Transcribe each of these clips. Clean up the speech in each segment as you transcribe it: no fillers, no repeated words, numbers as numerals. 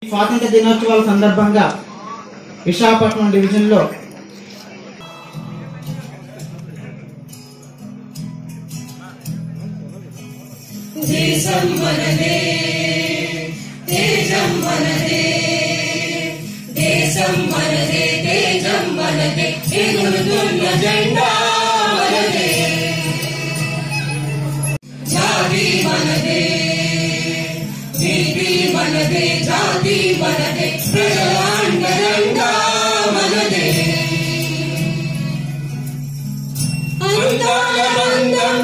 స్వాతంత్ర దినోత్సవాల సందర్భంగా విశాఖపట్నం డివిజన్ లో దేశం మనదే తేజం మనదే దేశం మనదే తేజం మనదే ఎగురుతున్న జెండా మనదే జాతి మనదే నీతి మనదే జాతి మనదే ప్రజల అండదండా మనదే అందాల బంధం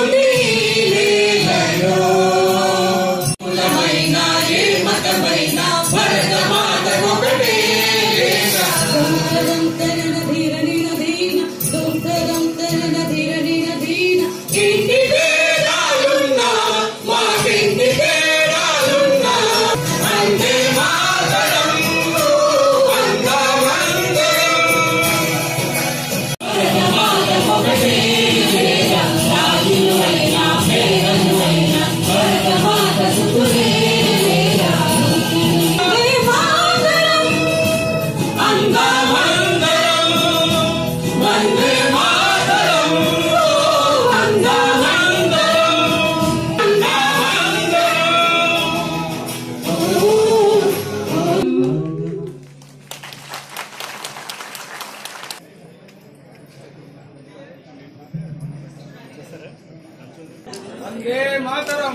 వందే మాతరం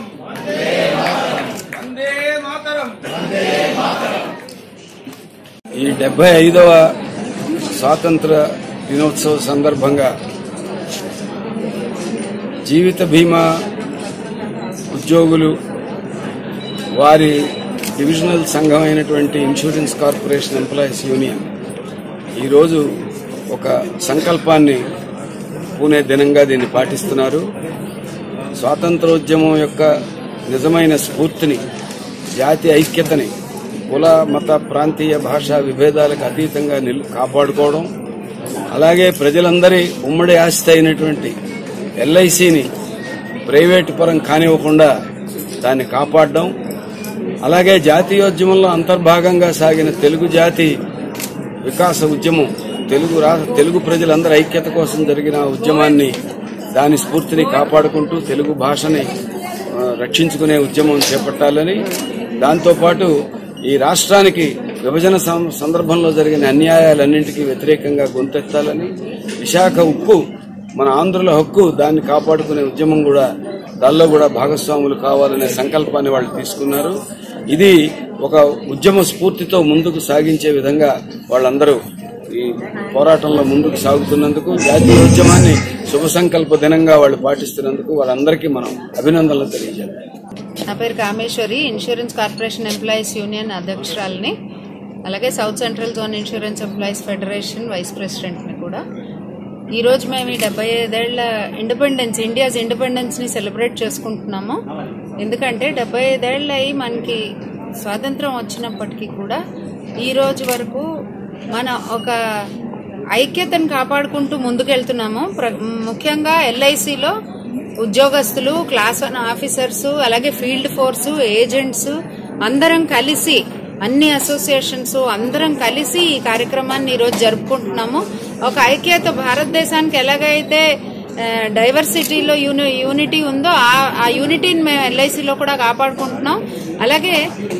వందే మాతరం. ఈ 75వ స్వాతంత్ర దినోత్సవ సందర్భంగా జీవిత బీమా ఉద్యోగులు వారి డివిజనల్ సంఘం అయినటువంటి ఇన్సూరెన్స్ కార్పొరేషన్ ఎంప్లాయీస్ యూనియన్ ఈరోజు ఒక సంకల్పాన్ని పూనే దినంగా దీన్ని పాటిస్తున్నారు. స్వాతంత్రోద్యమం యొక్క నిజమైన స్ఫూర్తిని, జాతి ఐక్యతని, కుల మత ప్రాంతీయ భాషా విభేదాలకు అతీతంగా కాపాడుకోవడం, అలాగే ప్రజలందరి ఉమ్మడి ఆస్తి అయినటువంటి ఎల్ఐసిని ప్రైవేటు పరం కానివ్వకుండా దాన్ని కాపాడడం, అలాగే జాతీయోద్యమంలో అంతర్భాగంగా సాగిన తెలుగు జాతి వికాస ఉద్యమం, తెలుగు ప్రజలందరి ఐక్యత కోసం జరిగిన ఉద్యమాన్ని, దాని స్ఫూర్తిని కాపాడుకుంటూ తెలుగు భాషని రక్షించుకునే ఉద్యమం చేపట్టాలని, దాంతోపాటు ఈ రాష్ట్రానికి విభజన సందర్భంలో జరిగిన అన్యాయాలన్నింటికీ వ్యతిరేకంగా గొంతెత్తాలని, విశాఖ ఉక్కు మన ఆంధ్రుల హక్కు, దాన్ని కాపాడుకునే ఉద్యమం కూడా దానిలో కూడా భాగస్వాములు కావాలనే సంకల్పాన్ని వాళ్ళు తీసుకున్నారు. ఇది ఒక ఉద్యమ స్ఫూర్తితో ముందుకు సాగించే విధంగా వాళ్ళందరూ ఈ పోరాటంలో ముందుకు సాగుతున్నందుకు, జాతీయోద్యమాన్ని శుభ సంకల్ప దినంగా వాళ్ళు పాటిస్తున్నందుకు వాళ్ళందరికీ మనం అభినందనలు తెలియజేయాలి. నా పేరు Kameswari, insurance corporation employees union అధ్యక్షురాలని, అలాగే south central zone insurance employees federation vice ప్రెసిడెంట్ని కూడా. ఈరోజు మేము ఈ 75 ఏళ్ల ఇండిపెండెన్స్, ఇండియాస్ ఇండిపెండెన్స్ ని సెలబ్రేట్ చేసుకుంటున్నాము. ఎందుకంటే 75 ఏళ్ళు అయి మనకి స్వాతంత్రం వచ్చినప్పటికీ కూడా ఈ రోజు వరకు మన ఒక ఐక్యతను కాపాడుకుంటూ ముందుకెళ్తున్నాము. ముఖ్యంగా ఎల్ఐసిలో ఉద్యోగస్తులు, క్లాస్ 1 ఆఫీసర్స్, అలాగే ఫీల్డ్ ఫోర్సు, ఏజెంట్స్ అందరం కలిసి, అన్ని అసోసియేషన్స్ అందరం కలిసి ఈ కార్యక్రమాన్ని ఈరోజు జరుపుకుంటున్నాము. ఒక ఐక్యత, భారతదేశానికి ఎలాగైతే డైవర్సిటీలో యూనిటీ ఉందో ఆ యూనిటీని మేము ఎల్ఐసిలో కూడా కాపాడుకుంటున్నాం. అలాగే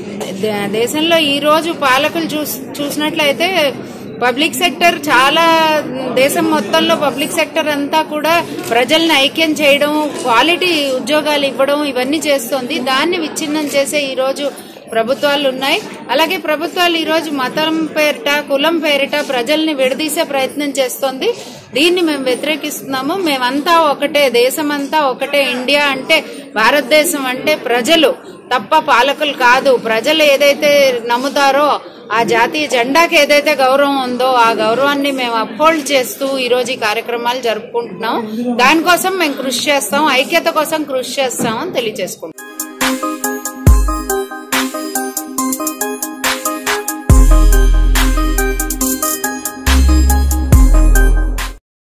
దేశంలో ఈ రోజు పాలకులు చూసినట్లయితే పబ్లిక్ సెక్టర్ చాలా, దేశం మొత్తంలో పబ్లిక్ సెక్టర్ అంతా కూడా ప్రజల్ని ఐక్యం చేయడం, క్వాలిటీ ఉద్యోగాలు ఇవ్వడం ఇవన్నీ చేస్తోంది. దాన్ని విచ్ఛిన్నం చేసే ఈ రోజు ప్రభుత్వాలు ఉన్నాయి. అలాగే ప్రభుత్వాలు ఈ రోజు మతం పేరిట, కులం పేరిట ప్రజల్ని విడదీసే ప్రయత్నం చేస్తోంది. దీన్ని మేము వ్యతిరేకిస్తున్నాము. మేమంతా ఒకటే, దేశమంతా ఒకటే. ఇండియా అంటే, భారతదేశం అంటే ప్రజలు తప్ప పాలకులు కాదు. ప్రజలు ఏదైతే నమ్ముతారో ఆ జాతీయ జెండాకి ఏదైతే గౌరవం ఉందో ఆ గౌరవాన్ని మేము అప్హోల్డ్ చేస్తూ ఈ రోజు ఈ కార్యక్రమాలు జరుపుకుంటున్నాం. దానికోసం మేము కృషి చేస్తాం, ఐక్యత కోసం కృషి చేస్తామని తెలియజేసుకుంటాం.